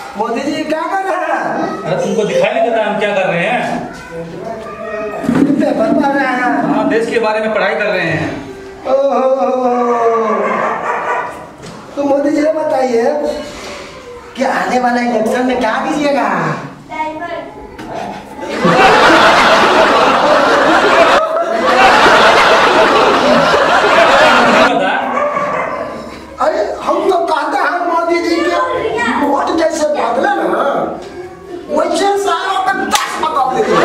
मोदी जी क्या कर रहे हैं? अरे तुमको दिखाई नहीं देता हम क्या कर रहे हैं? पेपर पढ़ रहे हैं। हाँ, देश के बारे में पढ़ाई कर रहे हैं। ओहो, तो मोदी जी बताइए कि आने वाला इलेक्शन में क्या कीजिएगा? अरे हम तो कहते हैं मोदी जी के वोट जैसे बदले ना वैसे सारा पे 10 बदल देंगे।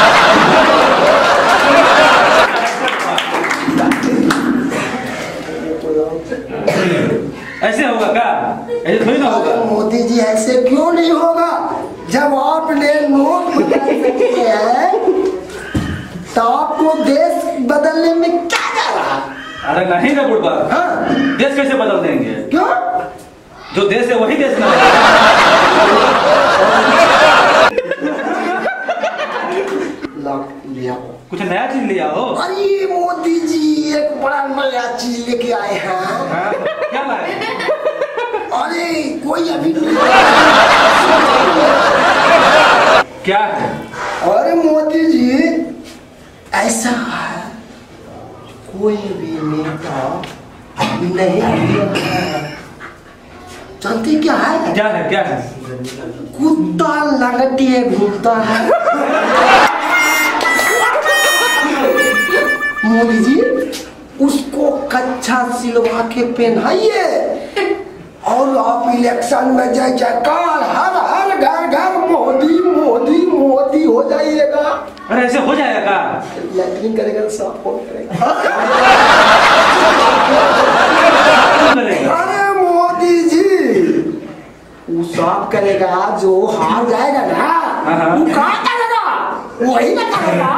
ऐसे होगा क्या? ऐसे थोड़ी ना होगा। मोदी जी ऐसे क्यों नहीं होगा? जब आपने नोट बदले हैं तो आपको देश बदलने में क्या जा रहा है? अरे नहीं ना बुढ़बा। हाँ? देश कैसे बदल देंगे? क्यों? जो देश है वही देश ना है। लिया कुछ नया चीज लिया हो? अरे मोदी जी एक बड़ा नया चीज लेके आए हैं। हाँ? क्या लाए? अरे कोई अभी क्या है? अरे मोदी जी ऐसा है कोई भी नेता नहीं दिया है। जानते क्या है? क्या है? क्या है? कुत्ता लगटिए घूमता है। मोदी जी उसको कच्चा सिलवा के पहनाइए और आप इलेक्शन में जय जयकार हर हर घर घर मोदी मोदी मोदी हो जाइएगा। अरे ऐसे हो जाएगा? लैट्रिन करेगा तो साफ कौन करेगा? अरे मोदी जी वो साफ करेगा जो हार जाएगा ना वो कहाँ करेगा? वही ना करेगा।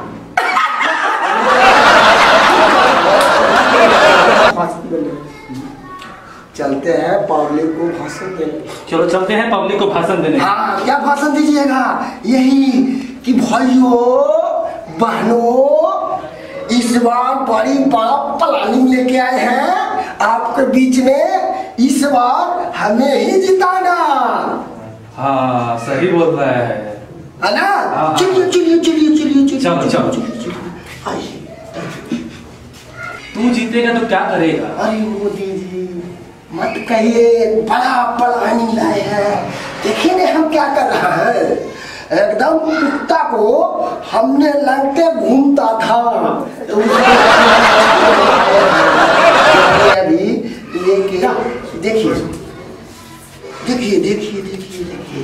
चलते हैं पब्लिक को भाषण देने। चलो चलते हैं पब्लिक को भाषण देने। हाँ, क्या भाषण दीजिएगा? यही कि भाइयों बहनों इस बार बड़ी बड़ा प्लानिंग लेके आए हैं आपके बीच में। इस बार हमें ही जिताना। हाँ सही बोल रहा है ना? हाँ। चलिए चलिए चलिए चलिए चलिए चलो, चलो। आइए। तू जीतेगा तो क्या करेगा? अरे मोदी जी मत कहिए बड़ा प्लानिंग लाए हैं। देखिए ना हम क्या कर रहा है। एकदम कुत्ता को हमने लगते घूमता था तो अभी लेके देखिए देखिए देखिए देखिए देखिए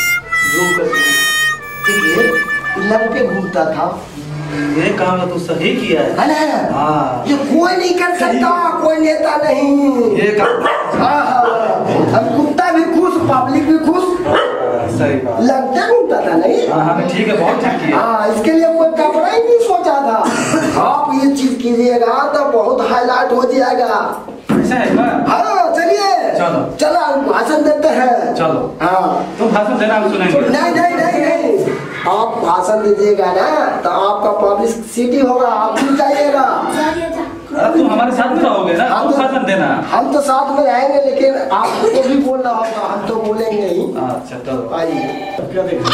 देखिए लड़के घूमता था। ये काम तो सही किया है। है ना? हाँ। ये कोई नहीं कर सकता, कोई नेता नहीं। ये काम हाँ हाँ, हम कुत्ता भी खुश, पब्लिक भी खुश। सही बात। लगता घूमता था नहीं? हाँ ठीक है, बहुत ठीक किया। हाँ, इसके लिए कोई कपड़ा ही नहीं सोचा था। आप ये चीज कीजिएगा तो बहुत हाईलाइट हो जाएगा। ऐसा है क्या? हाँ चलिए चलो चलो भाषण देते हैं। चलो। हाँ तुम भाषण देना हम सुनेंगे। नहीं नहीं नहीं नहीं, आप भाषण दीजिएगा ना तो आपका पब्लिसिटी होगा, आप भी जाइएगा। अरे तुम हमारे साथ में रहोगे ना, तुम भाषण देना। हम तो साथ में रहेंगे लेकिन आपको भी बोलना होगा, हम तो बोलेंगे ही। अच्छा चलो आइए। क्या देखिए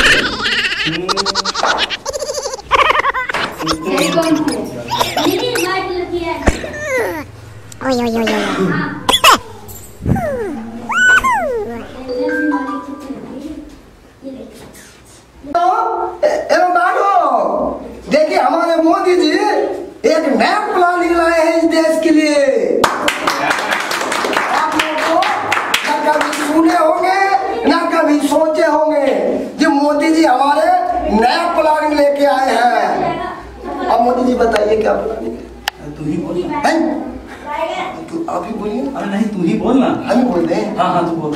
देखिए हमारे मोदी जी एक नया प्लानिंग लाए हैं इस देश के लिए। आप लोगों को ना कभी सुने होंगे ना कभी सोचे होंगे जो मोदी जी हमारे नया प्लानिंग लेके आए हैं। अब मोदी जी बताइए क्या प्लानिंग है? तू ही बोल। तो आप ही बोलिए। अरे नहीं तू ही बोल ना। हम ही बोल रहे हैं। हाँ हाँ तू बोल।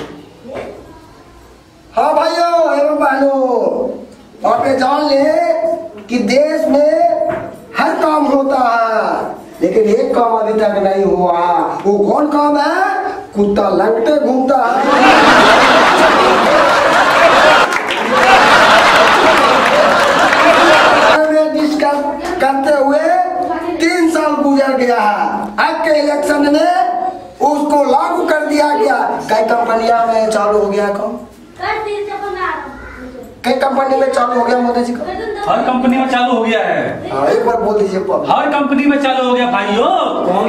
हाँ भाइयों एवं बहनों, आप ये जान ले कि देश में हर काम होता है लेकिन एक काम अभी तक नहीं हुआ। वो कौन काम है? कुत्ता लंगटे घूमता है। डिस्कस करते हुए 3 साल गुजर गया है। अब के इलेक्शन में उसको लागू कर दिया गया। कई कंपनियां में चालू हो गया काम। कई कंपनी में चालू हो गया मोदी जी का? हर कंपनी में चालू हो गया है। हाँ, एक बार बोल दीजिए। हर कंपनी में चालू हो गया भाइयों। कौन?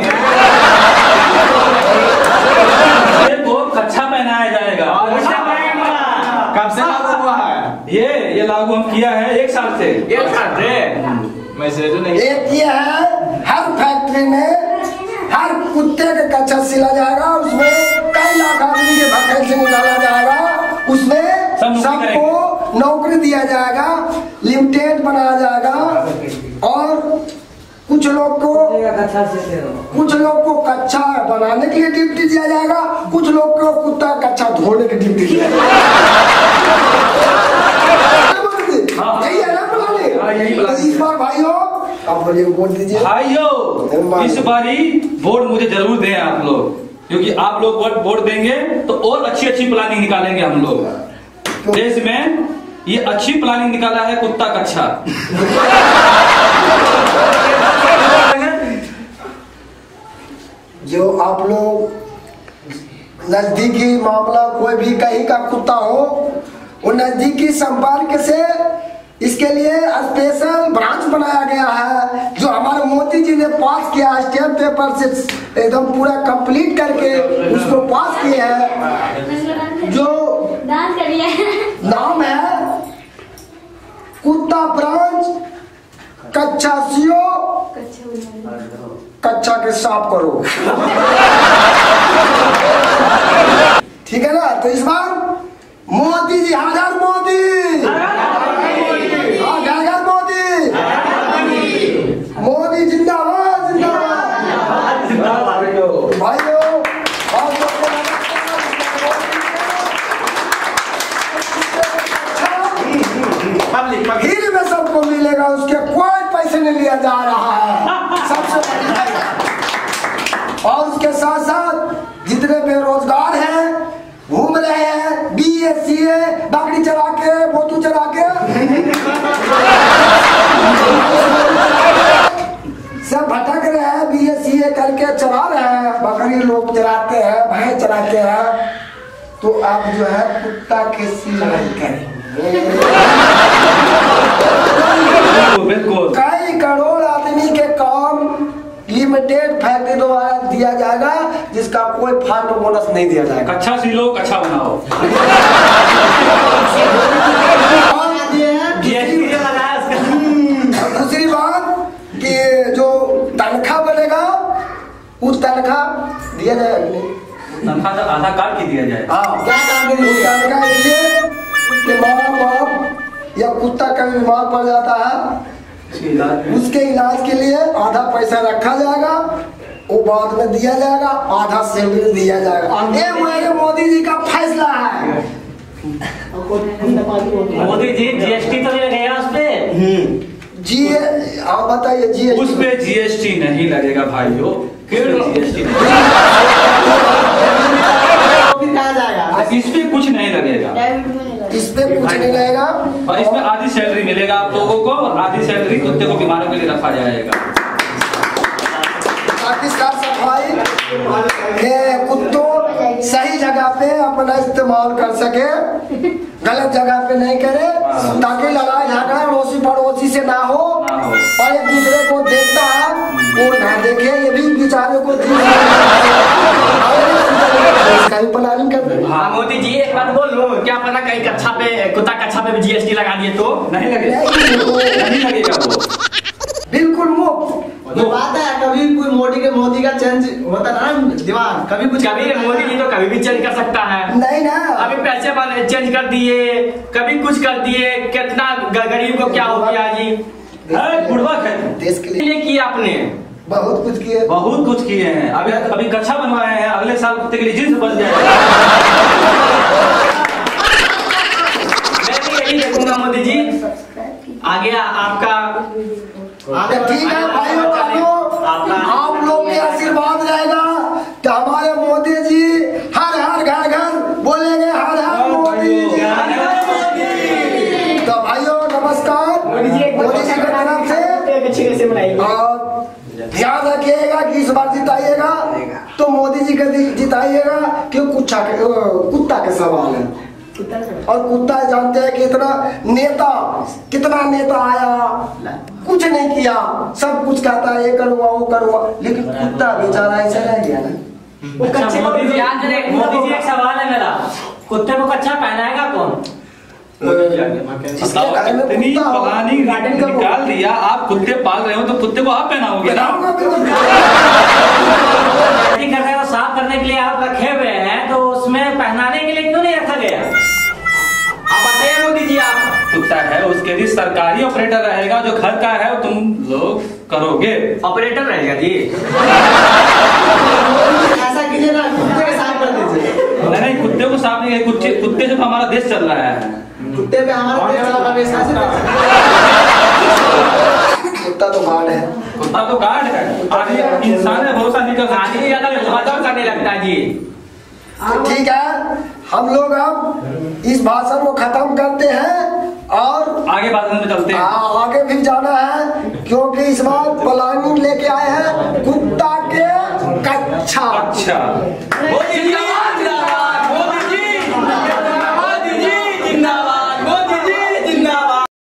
को कच्छा पहनाया जाएगा। कब से लागू हुआ है? ये लागू हम किया है 1 साल से। 1 साल से मैसेज नहीं। एक ये है, हर फैक्ट्री में हर कुत्ते के कच्छा सिला जाएगा, उसमें कई लाख आदमी के वैकेंसी निकाला जाएगा, उसमें सबको नौकरी दिया जाएगा, लिमिटेड बनाया जाएगा और कुछ लोग को कच्छा बनाने के लिए ड्यूटी दिया जाएगा, कुछ लोग को कुत्ता कच्छा धोने की ड्यूटी दिया जाएगा। यही है ना प्लानिंग? तो इस बार भाइयों आप बोलिए, वोट दीजिए भाइयों। इस बारी वोट मुझे जरूर दें आप लोग, क्योंकि आप लोग वोट देंगे तो और अच्छी प्लानिंग निकालेंगे हम लोग। देश में ये अच्छी प्लानिंग निकाला है कुत्ता कच्छा। जो आप लोग नजदीकी मामला कोई भी कहीं का कुत्ता हो, वो नजदीकी संपर्क से इसके लिए स्पेशल ब्रांच बनाया गया है, जो हमारे मोदी जी ने पास किया, स्टैम्प पेपर से एकदम पूरा कंप्लीट करके उसको पास किए हैं, जो नाम है कुत्ता ब्रांच कच्छा सीओ कच्छा के साफ करो। ठीक है ना? तो इस बार मोदी जी, हजार मोदी, घर घर मोदी, मोदी जिंदाबाद जिंदाबाद। भाइयों हिल में सबको मिलेगा, उसके कोई पैसे नहीं लिया जा रहा है, सबसे बड़ी बात। और उसके साथ साथ जितने बेरोजगार हैं, घूम रहे हैं BSCA, बकरी चरा के, मोटू चरा के, सब भटक रहे हैं, BSCA करके चला रहे हैं, बकरी लोग चराते हैं, भैंस चराते हैं, तो आप जो है कुत्ता के सिलाई करेंगे। कई करोड़ आदमी के काम लिमिटेड फैक्ट्री द्वारा दिया जाएगा, जिसका कोई फंड बोनस नहीं दिया जाएगा। कच्छा सिलो, कच्छा बनाओ। दूसरी बात कि जो तनख्वाह बनेगा, उस तनख्वाह दिया जाएगा। तनख्वाह तो आधार कार्ड की दिया जाए। क्या काम तनख्वाह इसलिए कि माँ बाप या कुत्ता कभी बीमार पड़ जाता है, उसके इलाज के लिए आधा पैसा रखा जाएगा, वो बाद में दिया जाएगा, आधा सैलरी दिया जाएगा। ये मेरे मोदी जी का फैसला है। मोदी जी GST तो नहीं लगेगा उस पे? जी आप बताइए। GST उस पे GST नहीं लगेगा भाइयों। इस पे कुछ नहीं लगेगा, इस पे कुछ नहीं लगेगा, और इसमें आधी सैलरी मिलेगा आप लोगों को, और आधी सैलरी कुत्ते को बीमारों के लिए रखा जाएगा। सफाई कुत्तों सही जगह पे अपना इस्तेमाल कर सके, गलत जगह पे नहीं करे, ताकि लड़ाई झगड़ा अड़ोसी पड़ोसी से ना हो, और एक दूसरे को देखता है वो ना देखे, ये भी बेचारे को प्लानिंग कर रहे। हाँ मोदी जी, एक बात बोलूं, क्या पता कहीं कच्छा पे, कुत्ता कच्छा पे भी GST लगा दिए तो? नहीं लगेगा, नहीं लगेगा वो, बिल्कुल मुफ्त। बात है, कभी कोई मोदी का चेंज होता ना दिमाग, कभी मोदी जी तो कभी भी चेंज कर सकता है। नहीं ना, अभी पैसे चेंज कर दिए, कभी कुछ कर दिए, कितना गरीब को क्या हो गया जी। बुढ़वा देश के लिए किया आपने, बहुत कुछ किए, बहुत कुछ किए हैं। अभी कच्छा बनवाए हैं, अगले साल कुत्ते के लिए जींस बन जाएगा। मैं भी यही देखूंगा मोदी जी, आगे आपका। ठीक है भाइयों, आप लोग के आशीर्वाद रहेगा तो हमारे मोदी जी हर हर घर घर बोलेंगे हर हर मोदी जी। तो भाइयों नमस्कार, मोदी जी की तरफ से, और ध्यान रखिएगा कि इस बार जिताइएगा तो मोदी जी का जिताइएगा, क्यों कुत्ता के सवाल है। और कुत्ता जानते हैं कि कितना नेता आया, कुछ नहीं किया, सब कुछ कहता है ये करूँगा वो करूँगा, लेकिन कुत्ता बेचारा ऐसा रह गया ना। मोदी जी एक सवाल है मेरा, कुत्ते को कच्छा पहनाएगा कौन? इतनी प्लानिंग निकाल दिया, आप कुत्ते पाल रहे हो तो कुत्ते को आप पहनाओगे ना। कर रहे हो साफ करने के लिए आप रखे हुए हैं, तो उसमें पहनाने के लिए क्यों नहीं रखा गया? आप बताइए मोदी जी। आप कुत्ता है उसके लिए सरकारी ऑपरेटर रहेगा, जो घर का है वो तुम लोग करोगे। ऑपरेटर रहेगा जी। ऐसा कीजिए ना, कुत्ते को साफ कर दीजिए। नहीं कुत्ते को साफ नहीं, कुत्ते से तो हमारा देश चल रहा है। कुत्ते पे हमारा देश चला रहा है। कुत्ता तो गार्ड है, कुत्ता तो गार्ड है, आदमी इंसान है, भरोसा नहीं कर सकता। आदमी ज्यादा विश्वास करने लगता है जी। ठीक है, हम लोग अब इस भाषण को खत्म करते हैं और आगे भाषण में चलते हैं। आगे भी जाना है, क्योंकि इस बार प्लानिंग लेके आए हैं कुत्ता के कच्छा। अच्छा मोदी जी आवाज